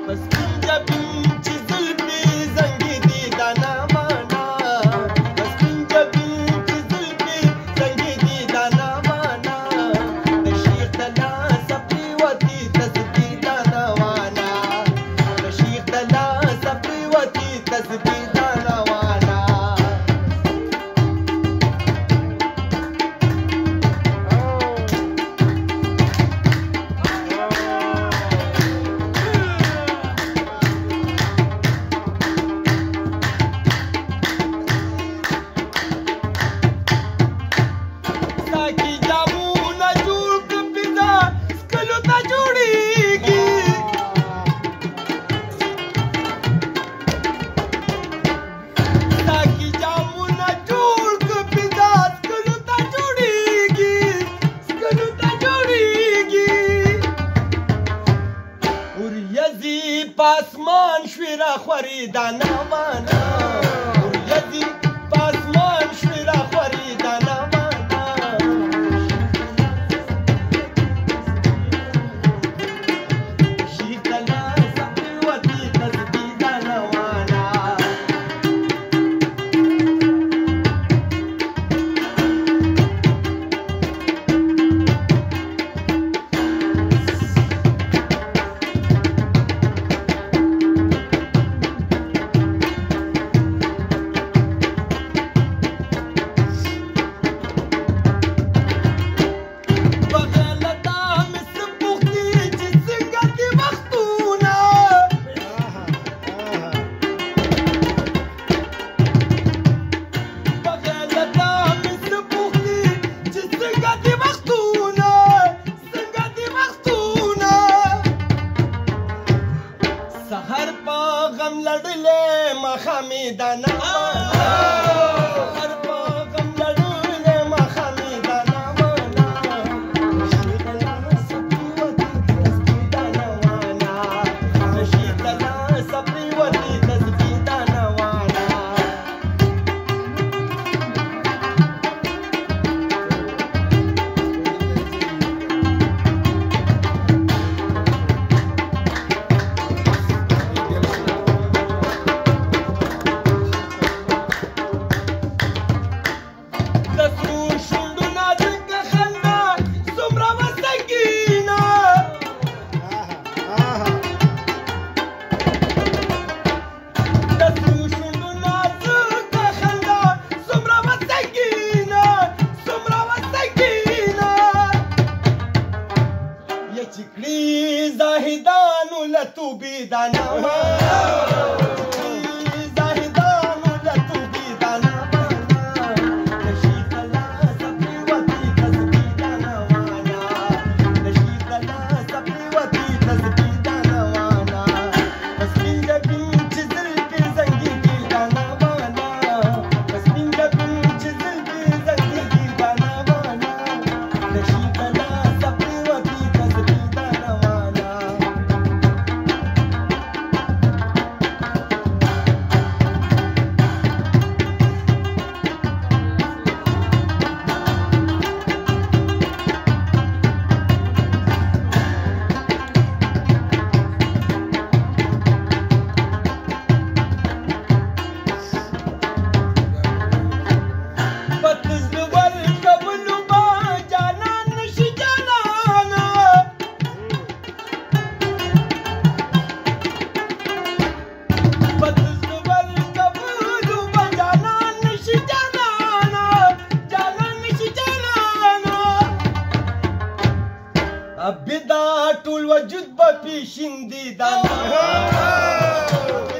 پاسمان شوی را خوری دانا مانا وريدي پاسمان شوی را خوری دانا مانا شیدنا سبی ودی تسبی دانا وانا سحر پا غم لڑلے مخامی دانا مانا سحر پا غم لڑلے مخامی دانا مانا شیدنا سبی ودی تسبی دانا وانا شیدنا سبی ودی تسبی دانا وانا زاهدانو لتوبي دانا زاهدانو لتوبي دانا نشيد لا سبي ودي تسبي دانا وانا نشيد لا سبي ودي تسبي دانا وانا بس من جبين جزل بزنجي دانا وانا بس من جبين جزل بزنجي دانا وانا نشيد لا سبي ودي تسبي دانا وانا ابدا ټول وجود به پیشیندي دانا